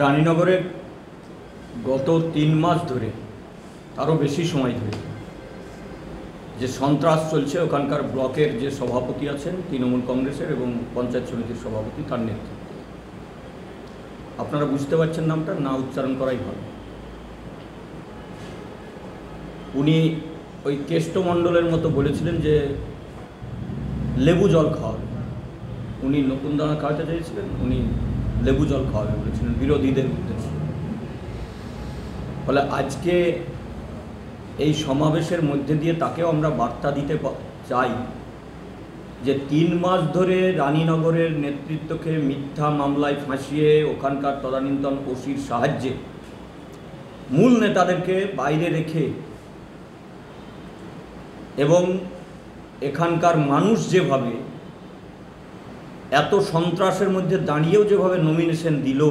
রানীনগরে গত 3 মাস ধরে আরও বেশি সময় ধরে যে সন্ত্রাস চলছে, ওখানকার ব্লকের যে সভাপতি আছেন তৃণমূল কংগ্রেসের এবং পঞ্চায়েত সমিতির সভাপতি, তার নেতৃত্বে। আপনারা বুঝতে পারছেন নামটা না উচ্চারণ করাই ভালো। উনি ওই কেষ্টমণ্ডলের মতো বলেছিলেন যে লেবু জল খাওয়াবে। উনি নতুন দানা খাওয়াতে চেয়েছিলেন, উনি লেবু জল খাওয়াবে বলেছিলেন বিরোধীদের উদ্দেশ্যে। ফলে আজকে এই সমাবেশের মধ্যে দিয়ে তাকেও আমরা বার্তা দিতে চাই যে 3 মাস ধরে রানীনগরের নেতৃত্বকে মিথ্যা মামলায় ফাঁসিয়ে ওখানকার তদানীন্তন ওসির সাহায্যে মূল নেতাদেরকে বাইরে রেখে এবং এখানকার মানুষ যেভাবে এত সন্ত্রাসের মধ্যে দাঁড়িয়েও যেভাবে নমিনেশন দিল,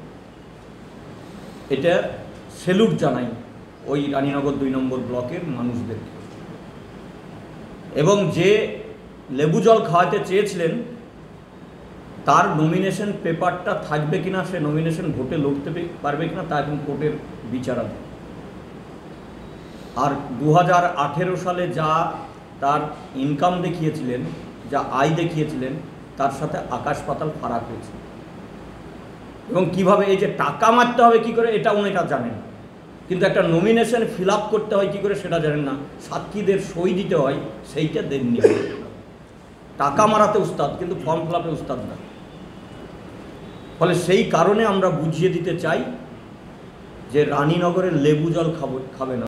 এটা সেলুট জানাই ওই রানীনগর 2 নম্বর ব্লকের মানুষদেরকে। এবং যে লেবু জল খাওয়াতে চেয়েছিলেন তার নমিনেশন পেপারটা থাকবে কিনা, সে নমিনেশন ভোটে লড়তে পারবে কিনা, তা এখন কোর্টের বিচারাধীন। আর 2018 সালে যা তার ইনকাম দেখিয়েছিলেন, যা আয় দেখিয়েছিলেন, তার সাথে আকাশ পাতাল ফারাক হয়েছে। এবং কিভাবে এই যে টাকা মারতে হবে কি করে এটা অনেকে জানেন, কিন্তু একটা নমিনেশন ফিল আপ করতে হয় কি করে সেটা জানেন না। সাক্ষীদের সই দিতে হয় সেইটা দেননি। টাকা মারাতে উস্তাদ, কিন্তু ফর্ম ফিল আপে উস্তাদ না। ফলে সেই কারণে আমরা বুঝিয়ে দিতে চাই যে রানীনগরের লেবু জল খাবে না।